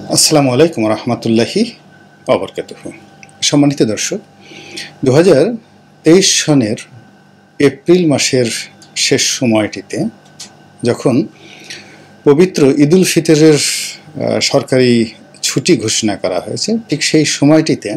আসসালামু আলাইকুম রহমতুল্লাহি অবরকাতুহু। সম্মানিত দর্শক, 2023 সনের এপ্রিল মাসের শেষ সময়টিতে যখন পবিত্র ঈদুল ফিতরের সরকারি ছুটি ঘোষণা করা হয়েছে, ঠিক সেই সময়টিতে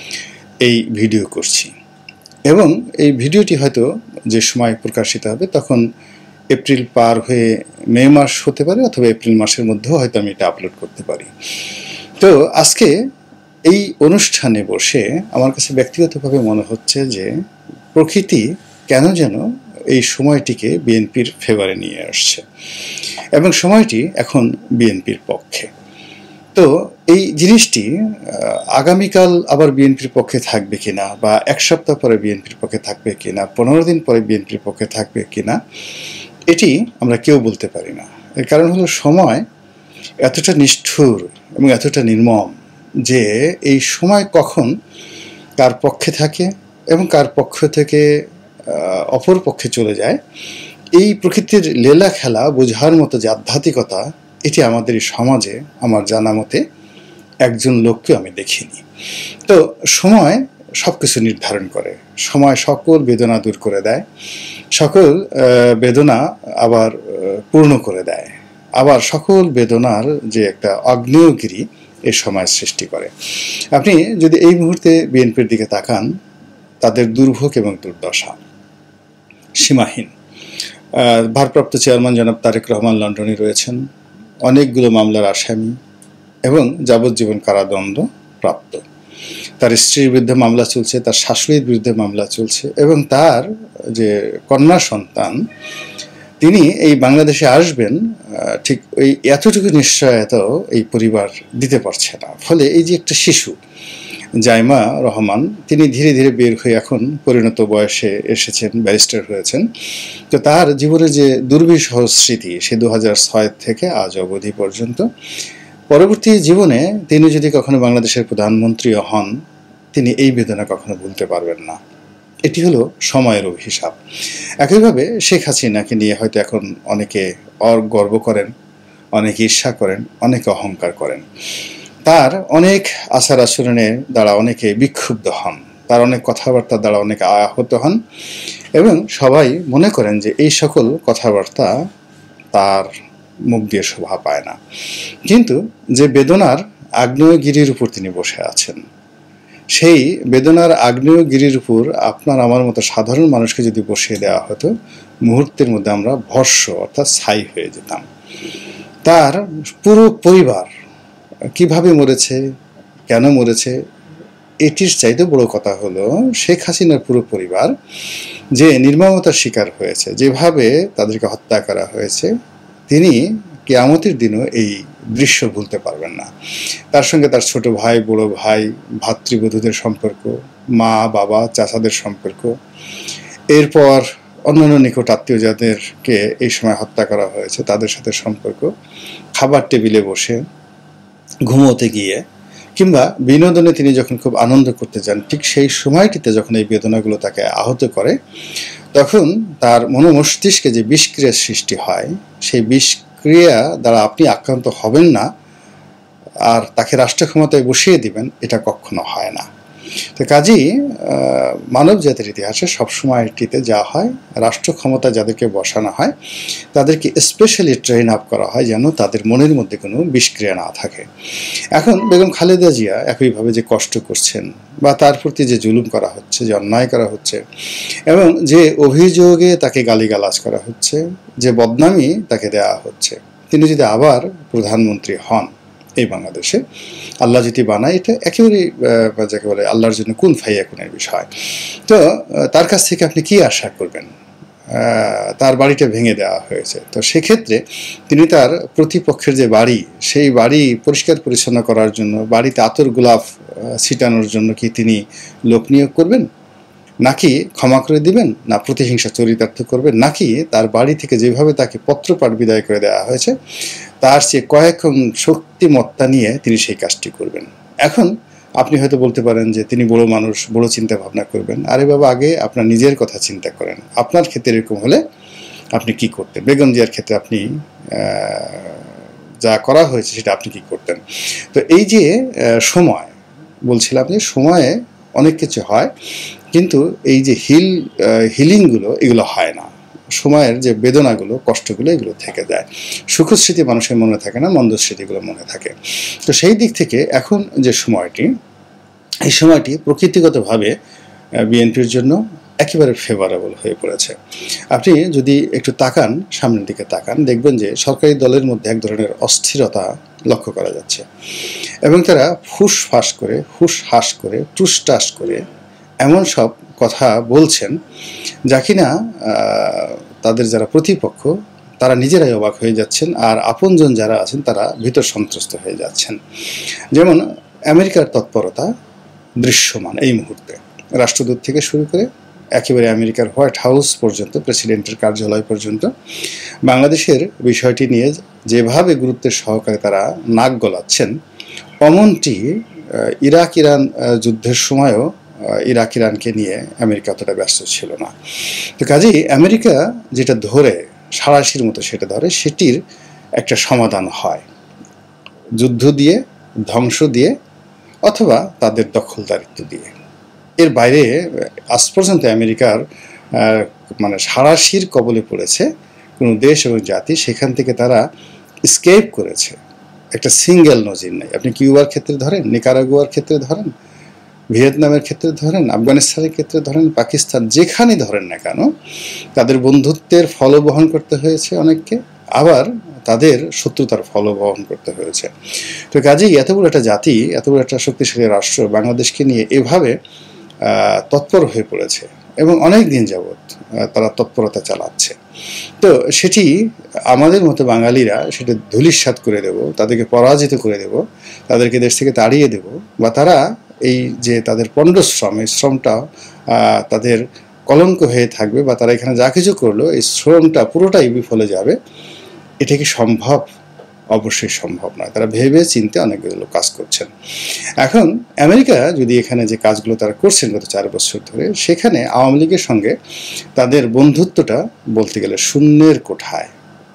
এই ভিডিও করছি এবং এই ভিডিওটি হয়তো যে সময় প্রকাশিত হবে তখন এপ্রিল পার হয়ে মে মাস হতে পারে, অথবা এপ্রিল মাসের মধ্যেও হয়তো আমি এটা আপলোড করতে পারি। তো আজকে এই অনুষ্ঠানে বসে আমার কাছে ব্যক্তিগতভাবে মনে হচ্ছে যে প্রকৃতি কেন যেন এই সময়টিকে বিএনপির ফেভারে নিয়ে আসছে এবং সময়টি এখন বিএনপির পক্ষে। তো এই জিনিসটি আগামীকাল আবার বিএনপির পক্ষে থাকবে কিনা, বা এক সপ্তাহ পরে বিএনপির পক্ষে থাকবে কিনা, 15 দিন পরে বিএনপির পক্ষে থাকবে কিনা, এটি আমরা কেউ বলতে পারি না। এর কারণ হলো সময় এতটা নিষ্ঠুর এবং এতটা নির্মম যে এই সময় কখন কার পক্ষে থাকে এবং কার পক্ষ থেকে অপর পক্ষে চলে যায়, এই প্রকৃতির লীলা খেলা বোঝার মতো যে আধ্যাত্মিকতা, এটি আমাদের এই সমাজে আমার জানা মতে একজন লোককে আমি দেখিনি। তো সময় সব কিছু নির্ধারণ করে, সময় সকল বেদনা দূর করে দেয়, সকল বেদনা আবার পূর্ণ করে দেয়, আবার সকল বেদনার যে একটা আগ্নেয়গিরি এই সময় সৃষ্টি করে। আপনি যদি এই মুহূর্তে বিএনপির দিকে তাকান, তাদের দুর্ভোগ এবং দুর্দশা সীমাহীন। ভারপ্রাপ্ত চেয়ারম্যান জনাব তারেক রহমান লন্ডনে রয়েছেন, অনেকগুলো মামলার আসামি এবং যাবজ্জীবন কারাদণ্ড প্রাপ্ত। তার স্ত্রীর বিরুদ্ধে মামলা চলছে, তার শাশুড়ির বিরুদ্ধে মামলা চলছে এবং তার যে কন্যা সন্তান, তিনি এই বাংলাদেশে আসবেন ঠিক ওই এতটুকু নিশ্চয়তাও এই পরিবার দিতে পারছে না। ফলে এই যে একটা শিশু জাইমা রহমান, তিনি ধীরে ধীরে বের হয়ে এখন পরিণত বয়সে এসেছেন, ব্যারিস্টার হয়েছেন। তো তার জীবনে যে দুর্বিষহ স্মৃতি, সে 2006 থেকে আজ অবধি পর্যন্ত, পরবর্তী জীবনে তিনি যদি কখনো বাংলাদেশের প্রধানমন্ত্রীও হন, তিনি এই বেদনা কখনো ভুলতে পারবেন না। এটি হলো সময়ের অভিশাপ। একইভাবে শেখ হাসিনাকে নিয়ে হয়তো এখন অনেকে গর্ব করেন, অনেকে ঈর্ষা করেন, অনেকে অহংকার করেন। তার অনেক আচার আচরণের দ্বারা অনেকে বিক্ষুব্ধ হন, তার অনেক কথাবার্তার দ্বারা অনেকে আহত হন এবং সবাই মনে করেন যে এই সকল কথাবার্তা তার মুখ দিয়ে শোভা পায় না। কিন্তু যে বেদনার আগ্নেয়গিরির উপর তিনি বসে আছেন, সেই বেদনার আগ্নেয়গিরির উপর আপনার আমার মতো সাধারণ মানুষকে যদি বসিয়ে দেওয়া হতো, মুহূর্তের মধ্যে আমরা ভস্ম অর্থাৎ ছাই হয়ে যেতাম। তার পুরো পরিবার কিভাবে মরেছে, কেন মরেছে, এটির চাইতে বড় কথা হলো শেখ হাসিনার পুরো পরিবার যে নির্মমতার শিকার হয়েছে, যেভাবে তাদেরকে হত্যা করা হয়েছে, তিনি কিয়ামতের দিনও এই দৃশ্য ভুলতে পারবেন না। তার সঙ্গে তার ছোট ভাই, বড় ভাই, ভাতৃবধূদের সম্পর্ক, মা বাবা চাচাদের সম্পর্ক, এরপর অন্যান্য নিকট আত্মীয় যাদেরকে এই সময় হত্যা করা হয়েছে তাদের সাথে সম্পর্ক, খাবার টেবিলে বসে, ঘুমোতে গিয়ে কিংবা বিনোদনে তিনি যখন খুব আনন্দ করতে যান, ঠিক সেই সময়টিতে যখন এই বেদনাগুলো তাকে আহত করে, তখন তার মনোমস্তিষ্কে যে বিষক্রিয়ার সৃষ্টি হয়, সেই বিষক্রিয়া দ্বারা আপনি আক্রান্ত হবেন না আর তাকে রাষ্ট্র ক্ষমতায় বসিয়ে দিবেন, এটা কখনো হয় না। তো কাজেই মানব জাতির ইতিহাসে সবসময় এটিতে যা হয়, রাষ্ট্র ক্ষমতা যাদেরকে বসানো হয় তাদেরকে স্পেশালি ট্রেন আপ করা হয় যেন তাদের মনের মধ্যে কোনো বিষক্রিয়া না থাকে। এখন বেগম খালেদা জিয়া একইভাবে যে কষ্ট করছেন, বা তার প্রতি যে জুলুম করা হচ্ছে, যে অন্যায় করা হচ্ছে এবং যে অভিযোগে তাকে গালিগালাজ করা হচ্ছে, যে বদনামি তাকে দেওয়া হচ্ছে, তিনি যদি আবার প্রধানমন্ত্রী হন এই বাংলাদেশে, আল্লাহ যদি বানায়, এটা একেবারেই যাকে বলে আল্লাহর জন্য কোন ফাইয়াকুনের বিষয়। তো তার কাছ থেকে আপনি কি আশা করবেন? তার বাড়িটা ভেঙে দেওয়া হয়েছে, তো সেক্ষেত্রে তিনি তার প্রতিপক্ষের যে বাড়ি, সেই বাড়ি পরিষ্কার পরিচ্ছন্ন করার জন্য, বাড়িতে আতর গোলাপ ছিটানোর জন্য কি তিনি লোক নিয়োগ করবেন, নাকি ক্ষমা করে দিবেন, না প্রতিহিংসা চরিতার্থ করবেন, নাকি তার বাড়ি থেকে যেভাবে তাকে পত্রপাঠ বিদায় করে দেওয়া হয়েছে তার চেয়ে কয়েক শক্তিমত্তা নিয়ে তিনি সেই কাজটি করবেন? এখন আপনি হয়তো বলতে পারেন যে তিনি বড় মানুষ, বড় চিন্তা ভাবনা করবেন। আরে বাবা, আগে আপনার নিজের কথা চিন্তা করেন। আপনার ক্ষেত্রে এরকম হলে আপনি কি করতেন? বেগম জিয়ার ক্ষেত্রে আপনি যা করা হয়েছে সেটা আপনি কি করতেন। তো এই যে সময় বলছিলাম যে সময়ে অনেক কিছু হয়, কিন্তু এই যে হিলিংগুলো এগুলো হয় না। সময়ের যে বেদনাগুলো, কষ্টগুলো এগুলো থেকে যায়। সুখ স্মৃতি মানুষের মনে থাকে না, মন্দ স্মৃতিগুলো মনে থাকে। তো সেই দিক থেকে এখন যে সময়টি, এই সময়টি প্রকৃতিগতভাবে বিএনপির জন্য একেবারে ফেভারেবল হয়ে পড়েছে। আপনি যদি একটু তাকান, সামনের দিকে তাকান, দেখবেন যে সরকারি দলের মধ্যে এক ধরনের অস্থিরতা লক্ষ্য করা যাচ্ছে, এবং তারা ফুসফাস করে, হুসহাস করে, টুসটাস করে এমন সব কথা বলছেন যা কিনা তাদের যারা প্রতিপক্ষ তারা নিজেরাই অবাক হয়ে যাচ্ছেন, আর আপনজন যারা আছেন তারা ভীতর সন্ত্রস্ত হয়ে যাচ্ছেন। যেমন আমেরিকার তৎপরতা দৃশ্যমান এই মুহূর্তে, রাষ্ট্রদূত থেকে শুরু করে একেবারে আমেরিকার হোয়াইট হাউস পর্যন্ত, প্রেসিডেন্টের কার্যালয় পর্যন্ত বাংলাদেশের বিষয়টি নিয়ে যেভাবে গুরুত্বের সহকারে তারা নাক গলাচ্ছেন, অমনটি ইরাক ইরান যুদ্ধের সময়ও ইরাক ইরানকে নিয়ে আমেরিকা অতটা ব্যস্ত ছিল না। তো কাজেই আমেরিকা যেটা ধরে, সাঁড়াশির মতো সেটা ধরে, সেটির একটা সমাধান হয় যুদ্ধ দিয়ে, ধ্বংস দিয়ে, অথবা তাদের দখলদারিত্ব দিয়ে। এর বাইরে আজ পর্যন্ত আমেরিকার মানে সাঁড়াশির কবলে পড়েছে কোনো দেশ এবং জাতি, সেখান থেকে তারা স্কেপ করেছে একটা সিঙ্গেল নজির নেই। আপনি কিউবার ক্ষেত্রে ধরেন, নিকারাগুয়ার ক্ষেত্রে ধরেন, ভিয়েতনামের ক্ষেত্রে ধরেন, আফগানিস্তানের ক্ষেত্রে ধরেন, পাকিস্তান, যেখানে ধরেন না কেন, তাদের বন্ধুত্বের ফলও বহন করতে হয়েছে অনেককে, আবার তাদের শত্রুতার ফলও বহন করতে হয়েছে। তো কাজেই এত বড় একটা জাতি, এত বড় একটা শক্তিশালী রাষ্ট্র বাংলাদেশকে নিয়ে এভাবে তৎপর হয়ে পড়েছে, এবং অনেক দিন যাবৎ তারা তৎপরতা চালাচ্ছে। তো সেটি আমাদের মতো বাঙালিরা সেটা ধূলিসাৎ করে দেব, তাদেরকে পরাজিত করে দেব, তাদেরকে দেশ থেকে তাড়িয়ে দেব, বা তারা এই যে তাদের পণ্ডশ্রম, এই শ্রমটা তাদের কলঙ্ক হয়ে থাকবে, বা তারা এখানে যা কিছু করলো এই শ্রমটা পুরোটাই বিফলে যাবে, এটা কি সম্ভব? অবশ্যই সম্ভব নয়। তারা ভেবে চিন্তে অনেকগুলো কাজ করছেন। এখন আমেরিকা যদি এখানে যে কাজগুলো তারা করছেন গত 4 বছর ধরে, সেখানে আওয়ামী লীগের সঙ্গে তাদের বন্ধুত্বটা বলতে গেলে শূন্যের কোঠায়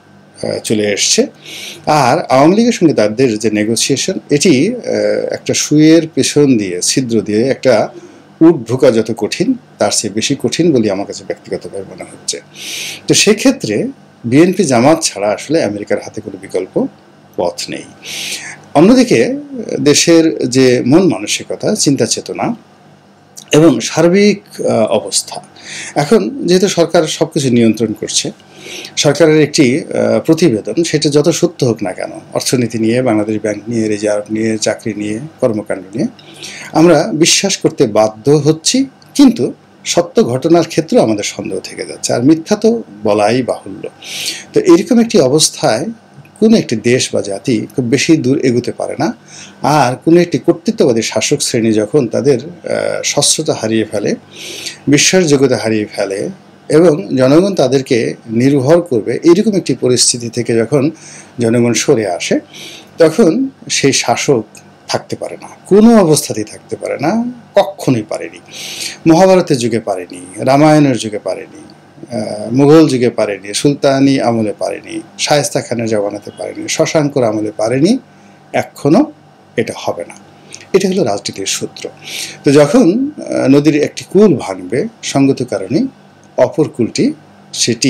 চলে এসছে। আর আওয়ামী লীগের সঙ্গে তাদের যে নেগোসিয়েশন, এটি একটা সুইয়ের পেছন দিয়ে, ছিদ্র দিয়ে একটা উট ঢোকা যত কঠিন, তার চেয়ে বেশি কঠিন বলে আমার কাছে ব্যক্তিগতভাবে মনে হচ্ছে। তো সেক্ষেত্রে বিএনপি জামাত ছাড়া আসলে আমেরিকার হাতে কোনো বিকল্প পথ নেই। অন্যদিকে দেশের যে মন মানসিকতা, চিন্তা চেতনা এবং সার্বিক অবস্থা, এখন যেহেতু সরকার সব কিছু নিয়ন্ত্রণ করছে, সরকারের একটি প্রতিবেদন, সেটা যত সত্য হোক না কেন, অর্থনীতি নিয়ে, বাংলাদেশ ব্যাংক নিয়ে, রিজার্ভ নিয়ে, চাকরি নিয়ে, কর্মকাণ্ড নিয়ে, আমরা বিশ্বাস করতে বাধ্য হচ্ছি, কিন্তু সত্য ঘটনার ক্ষেত্রেও আমাদের সন্দেহ থেকে যাচ্ছে, আর মিথ্যা তো বলাই বাহুল্য। তো এরকম একটি অবস্থায় কোনো একটি দেশ বা জাতি খুব বেশি দূর এগোতে পারে না। আর কোনো একটি কর্তৃত্ববাদী শাসক শ্রেণী যখন তাদের স্বচ্ছতা হারিয়ে ফেলে, বিশ্বাসযোগ্যতা হারিয়ে ফেলে, এবং জনগণ তাদেরকে নির্ভর করবে, এইরকম একটি পরিস্থিতি থেকে যখন জনগণ সরে আসে, তখন সেই শাসক থাকতে পারে না, কোনো অবস্থাতেই থাকতে পারে না, কখনোই পারেনি। মহাভারতের যুগে পারেনি, রামায়ণের যুগে পারেনি, মুঘল যুগে পারেনি, সুলতানি আমলে পারেনি, শায়েস্তা খানের জমানাতে পারেনি, শশাঙ্কর আমলে পারেনি, এখনও এটা হবে না। এটা হলো রাজনীতির সূত্র। তো যখন নদীর একটি কূল ভাঙবে, সঙ্গত কারণে অপর কূলটি সেটি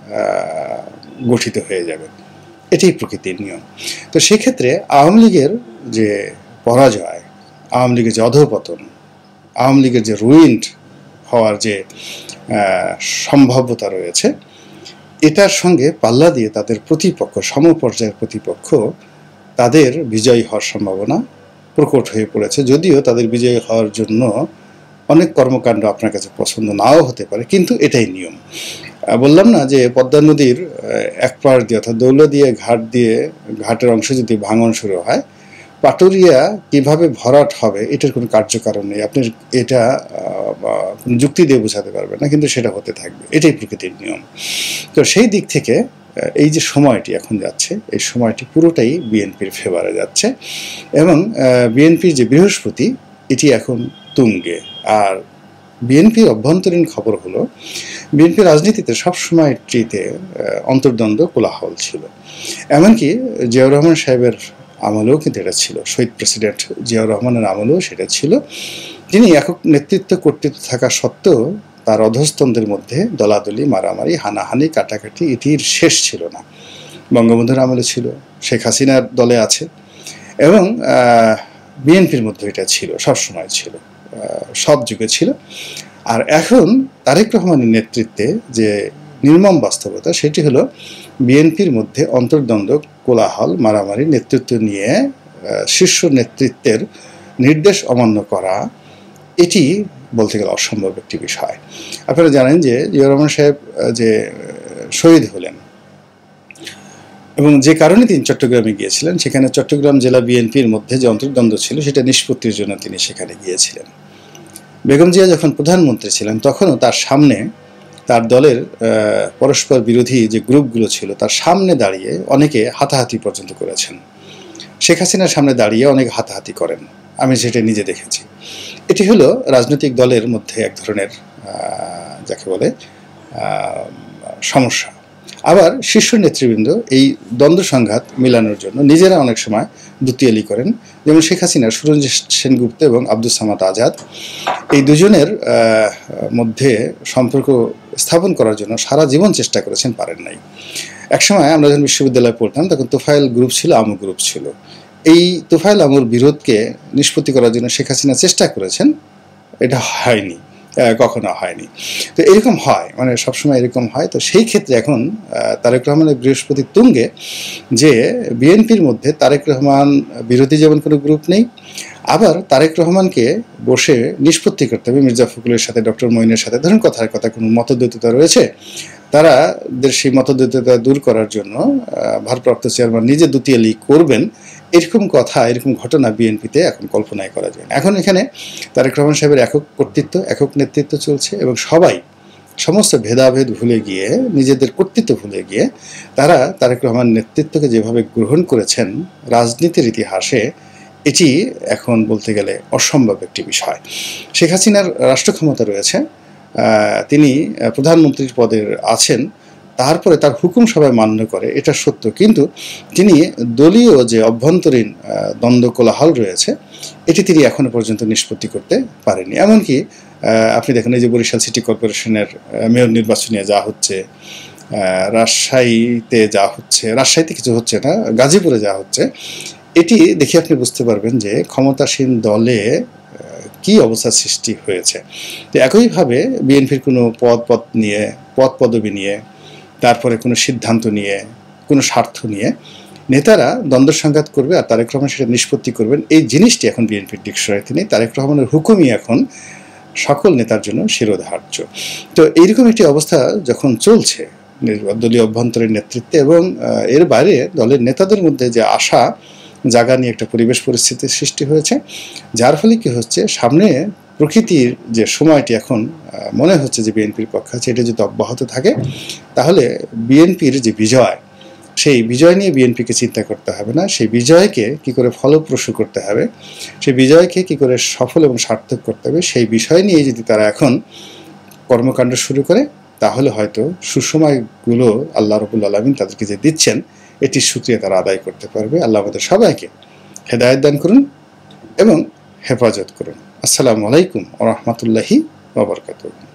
গঠিত হয়ে যাবে, এটাই প্রকৃতির নিয়ম। তো সেক্ষেত্রে আওয়ামী লীগের যে পরাজয়, আওয়ামী লীগের যে অধঃপতন, আওয়ামী লীগের যে রুইন্ড হওয়ার যে সম্ভাব্যতা রয়েছে, এটার সঙ্গে পাল্লা দিয়ে তাদের প্রতিপক্ষ, সমপর্যায়ের প্রতিপক্ষ, তাদের বিজয়ী হওয়ার সম্ভাবনা প্রকট হয়ে পড়েছে। যদিও তাদের বিজয়ী হওয়ার জন্য অনেক কর্মকাণ্ড আপনার কাছে পছন্দ নাও হতে পারে, কিন্তু এটাই নিয়ম। বললাম না যে পদ্মা নদীর এক পাড় দিয়ে, অর্থাৎ দৌলদিয়া ঘাট দিয়ে, ঘাটের অংশ যদি ভাঙন শুরু হয়, পাটুরিয়া কিভাবে ভরাট হবে এটার কোনো কার্যকারণ নেই। আপনি এটা যুক্তি দিয়ে বোঝাতে পারবেন না, কিন্তু সেটা হতে থাকবে, এটাই প্রকৃতির নিয়ম। তো সেই দিক থেকে এই যে সময়টি এখন যাচ্ছে, এই সময়টি পুরোটাই বিএনপির ফেভারে যাচ্ছে, এবং বিএনপির যে বৃহস্পতি, এটি এখন তুঙ্গে। আর বিএনপির অভ্যন্তরীণ খবর হলো বিএনপির রাজনীতিতে সবসময়টিতে অন্তর্দ্বন্দ্ব কোলাহল ছিল। এমনকি জিয়াউর রহমান সাহেবের আমলেও কিন্তু এটা ছিল, শহীদ প্রেসিডেন্ট জিয়াউর রহমানের আমলেও সেটা ছিল। তিনি একক নেতৃত্ব কর্তৃত্ব থাকা সত্ত্বেও তার অধস্তনদের মধ্যে দলাদলি, মারামারি, হানাহানি, কাটাকাটি এটির শেষ ছিল না। বঙ্গবন্ধুর আমলে ছিল, শেখ হাসিনার দলে আছে, এবং বিএনপির মধ্যে এটা ছিল, সবসময় ছিল, সব যুগে ছিল। আর এখন তারেক রহমানের নেতৃত্বে যে নির্মম বাস্তবতা, সেটি হলো বিএনপির মধ্যে অন্তর্দ্বন্দ্ব, কোলাহল, মারামারি, নেতৃত্ব নিয়ে শীর্ষ নেতৃত্বের নির্দেশ অমান্য করা, এটি বলতে গেলে অসম্ভব একটি বিষয়। আপনারা জানেন যে জিয়াউর রহমান সাহেব যে শহীদ হলেন এবং যে কারণে তিনি চট্টগ্রামে গিয়েছিলেন, সেখানে চট্টগ্রাম জেলা বিএনপির মধ্যে যে অন্তর্দ্বন্দ্ব ছিল সেটা নিষ্পত্তির জন্য তিনি সেখানে গিয়েছিলেন। বেগম জিয়া যখন প্রধানমন্ত্রী ছিলেন তখনও তার সামনে তার দলের পরস্পর বিরোধী যে গ্রুপগুলো ছিল তার সামনে দাঁড়িয়ে অনেকে হাতাহাতি পর্যন্ত করেছেন। শেখ হাসিনার সামনে দাঁড়িয়ে অনেক হাতাহাতি করেন, আমি সেটা নিজে দেখেছি। এটি হলো রাজনৈতিক দলের মধ্যে এক ধরনের যাকে বলে সমস্যা। আবার শীর্ষ নেতৃবৃন্দ এই দ্বন্দ্ব সংঘাত মিলানোর জন্য নিজেরা অনেক সময় দুতিয়ালি করেন। যেমন শেখ হাসিনার সুরঞ্জিত সেনগুপ্ত এবং আব্দুস সামাদ আজাদ, এই দুজনের মধ্যে সম্পর্ক স্থাপন করার জন্য সারা জীবন চেষ্টা করেছেন, পারেন নাই। একসময় আমরা যখন বিশ্ববিদ্যালয়ে পড়তাম তখন তোফায়েল গ্রুপ ছিল, আমু গ্রুপ ছিল। এই তোফায়েল আমুর বিরোধকে নিষ্পত্তি করার জন্য শেখ হাসিনা চেষ্টা করেছেন, এটা হয়নি, কখনো হয়নি। তো এরকম হয়, মানে সবসময় এরকম হয়। তো সেই ক্ষেত্রে এখন তারেক রহমানের বৃহস্পতি তুঙ্গে যে বিএনপির মধ্যে তারেক রহমান বিরোধী যেমন কোনো গ্রুপ নেই, আবার তারেক রহমানকে বসে নিষ্পত্তি করতে হবে মির্জা ফখরুলের সাথে, ডক্টর মঈনের সাথে। ধরুন কথার কথা কোনো মতদ্বৈততা রয়েছে, তারা সেই মতদ্বৈততা দূর করার জন্য ভারপ্রাপ্ত চেয়ারম্যান নিজে দুতিয়ালি করবেন, এরকম কথা, এরকম ঘটনা বিএনপিতে এখন কল্পনাই করা যায় না। এখন এখানে তারেক রহমান সাহেবের একক কর্তৃত্ব, একক নেতৃত্ব চলছে, এবং সবাই সমস্ত ভেদাভেদ ভুলে গিয়ে, নিজেদের কর্তৃত্ব ভুলে গিয়ে তারা তারেক রহমান নেতৃত্বকে যেভাবে গ্রহণ করেছেন রাজনীতির ইতিহাসে, এটি এখন বলতে গেলে অসম্ভব একটি বিষয়। শেখ হাসিনার রাষ্ট্র ক্ষমতা রয়েছে, তিনি প্রধানমন্ত্রীর পদে আছেন, তারপরে তার হুকুম সবাই মান্য করে, এটা সত্য। কিন্তু তিনি দলীয় যে অভ্যন্তরীণ দ্বন্দ্ব কোলাহল রয়েছে, এটি তিনি এখনো পর্যন্ত নিষ্পত্তি করতে পারেননি। এমনকি আপনি দেখেন এই যে বরিশাল সিটি কর্পোরেশনের মেয়র নির্বাচনে যা হচ্ছে, রাজশাহীতে যা হচ্ছে, রাজশাহীতে কিছু হচ্ছে না, গাজীপুরে যা হচ্ছে, এটি দেখে আপনি বুঝতে পারবেন যে ক্ষমতাসীন দলে কি অবস্থার সৃষ্টি হয়েছে। তো একইভাবে বিএনপির কোনো পদ পদবি নিয়ে, তারপরে কোনো সিদ্ধান্ত নিয়ে, কোনো স্বার্থ নিয়ে নেতারা দ্বন্দ্ব সংঘাত করবে, আর তারেক রহমান সেটা নিষ্পত্তি করবেন, এই জিনিসটি এখন বিএনপির ডিকশনারিতে নেই। তারেক রহমানের হুকুমই এখন সকল নেতার জন্য শিরোধার্য। তো এইরকম একটি অবস্থা যখন চলছে দলীয় অভ্যন্তরীণ নেতৃত্বে, এবং এর বাইরে দলের নেতাদের মধ্যে যে আশা জাগা নিয়ে একটা পরিবেশ পরিস্থিতির সৃষ্টি হয়েছে, যার ফলে কি হচ্ছে, সামনে প্রকৃতির যে সময়টি এখন মনে হচ্ছে যে বিএনপির পক্ষে আছে, এটা যদি অব্যাহত থাকে তাহলে বিএনপির যে বিজয়, সেই বিজয় নিয়ে বিএনপিকে চিন্তা করতে হবে না, সেই বিজয়কে কি করে ফলপ্রসূ করতে হবে, সেই বিজয়কে কি করে সফল এবং সার্থক করতে হবে, সেই বিষয় নিয়ে যদি তারা এখন কর্মকাণ্ড শুরু করে, তাহলে হয়তো সুসময়গুলো আল্লাহ রাব্বুল আলামিন তাদেরকে যে দিচ্ছেন, এটির শুকরিয়া তারা আদায় করতে পারবে। আল্লাহ আমাদের সবাইকে হেদায়েত দান করুন এবং হেফাজত করুন। আসসালামু আলাইকুম ওয়া রাহমাতুল্লাহি ওয়া বারাকাতুহু।